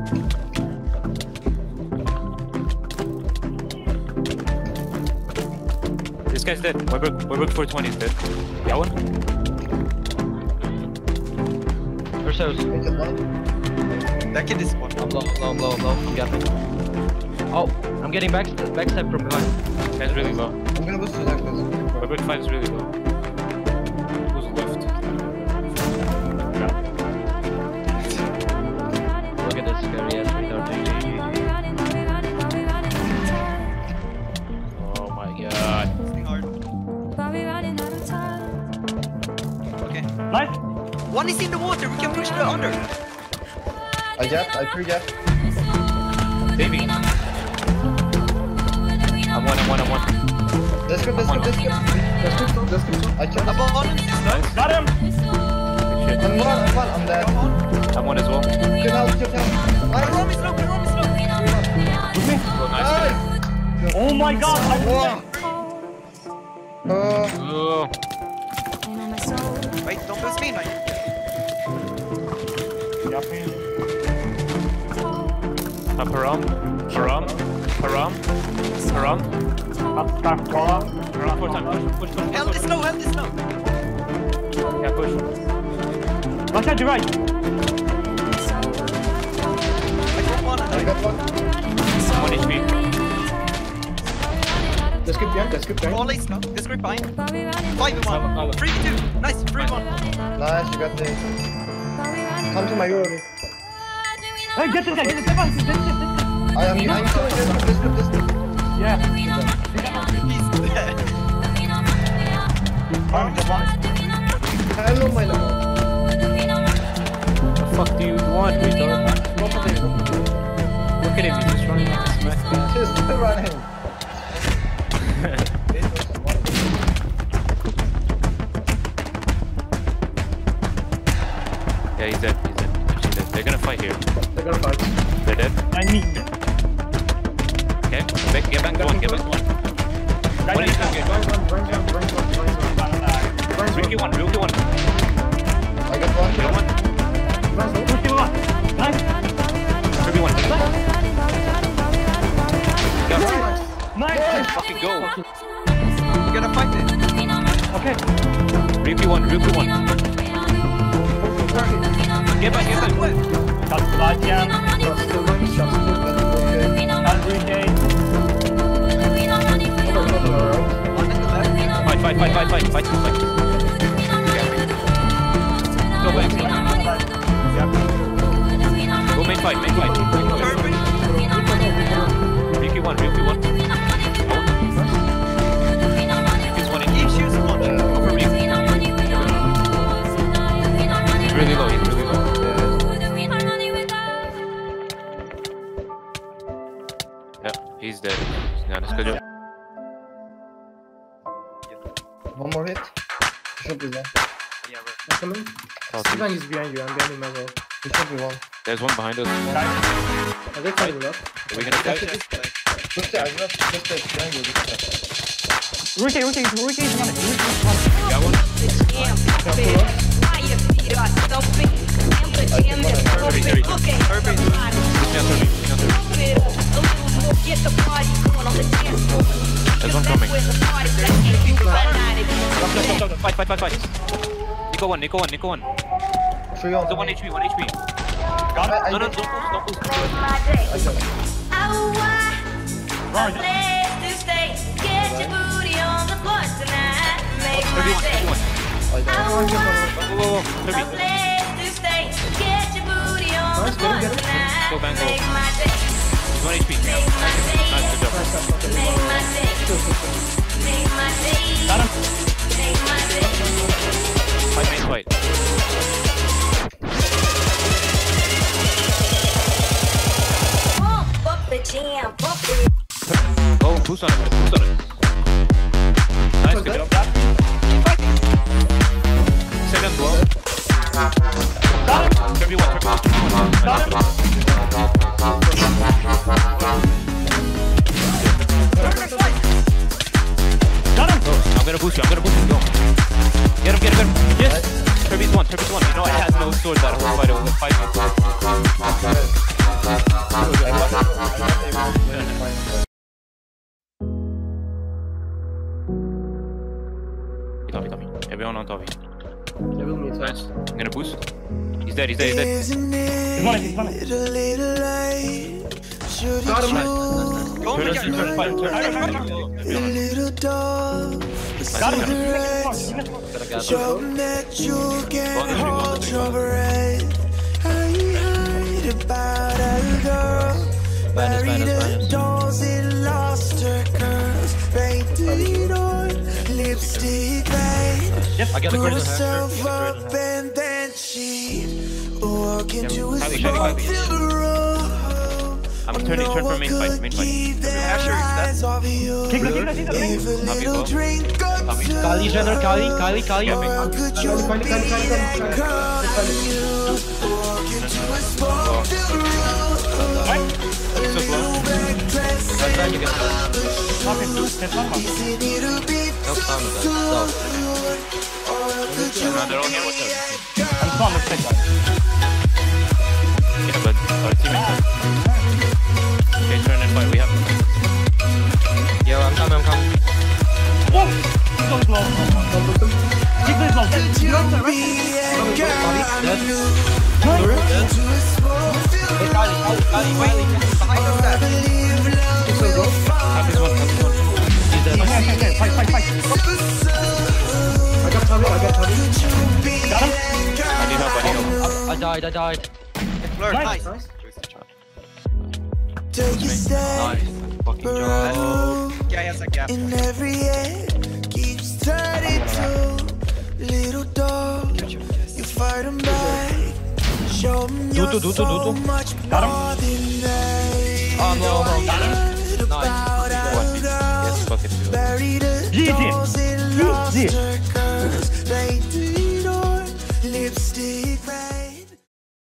This guy's dead. Weber 420 is dead. That one? Versus. That kid is one. I'm low. You got me. Oh, I'm getting backstab from behind. Guy's really low. I'm gonna boost to that close. Weber 5 is really low. Who's left? Look at this scary ass retard. Oh my god. Hard. Okay. Nice. One is in the water. We can push the under. I jabbed, I pre-jabbed. Baby. I'm one. Let's go. I killed Above him. on. Nice. Got him. Good shit. I'm dead. I'm one as well. Kill out. Rom is low. Oh, nice. Nice. Oh my god. Oh. Wait, don't boost me, man. Param. Four times. Push. Held is low. Yeah, push. Watch out, you're right. I got one. I got one. 1 HP. Let's keep going. All ace now. This group behind. 5-1. 3-2. Nice. 3-1. Nice, you got this. Come to my road. Hey, get this guy. Get this guy. I'm killing this group. Yeah. He's dead. Hello, my love. What the fuck do you want, retard? Look at him, he's just running like a smack. Just running. Yeah, he's dead. Actually dead. They're gonna fight here. They're dead. I need. Okay, get back to one. One is good. Real Q1. I got one. Real one. Nice. Everyone. Go. Nice. Fucking go. We're gonna fight it. Okay. Real Q1. Get back. That's light, yeah. I'll retake. One in the left. Fight. Go back. Go main fight. Perfect. Real Q1. He's one in. He shoots one. Over Real. He's really low. Yeah, he's dead. Yeah, that's good job. One more hit. Should be one. Yeah, right. I'm coming. Steven is behind you. I'm behind him as well. It should be one. There's one behind us. Are they coming up? Are we gonna fight? Just behind you. Rotate is running. Got one? There's one coming. Stop. Fight. Nico one. Free on. The 1 HP. Got it. No, don't boost. Everyone. Whoa. Go bang, go. He's 1 HP. Nice, good job. Got him. Fight. Oh, who's on it? Nice, good job. Second blow. Everyone. Got him. I'm gonna boost you. Go. Get him. Yes. Kirby's one. You know I had no sword that whole fight. It was a 5v. on top of you. They will meet. Nice. I'm gonna boost. He's dead, he's dead, he's dead. He's running. Got him. Go over here. Turn. Got Got him. Gotta get Yep. I got a credit. I'm turning, turn for main fight, main fight. Asher is dead. Kick the ring. Happy go. Happy. Kali, Jenner, Kali. So slow. Then you get Okay, that's one. no sound of that. No, they're all here, what's up? I'm strong, let's take that. Yeah, but our teammates are... Okay, turn and fight, we have... Yo, I'm coming. Whoa! So slow. Kick this low. Kali, wait. Behind us, dead. Happy's one. He's dead. Okay, fight. I got Tommy. Got him? I need help. I died. Blur, Nice. nice. Nice. Nice. Fucking job. Yeah, he has a gap. Do. Got him? Oh no. Nice. Yes, fuck it. GG.